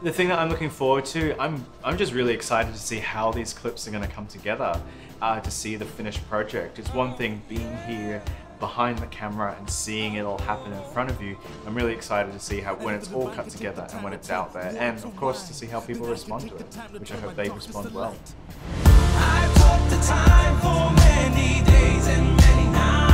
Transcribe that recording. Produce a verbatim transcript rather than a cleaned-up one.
The thing that I'm looking forward to, I'm, I'm just really excited to see how these clips are going to come together, uh, to see the finished project. It's one thing being here behind the camera and seeing it all happen in front of you. I'm really excited to see how when it's all cut together and when it's out there, and of course to see how people respond to it, which I hope they respond well. I took the time for many days and many nights.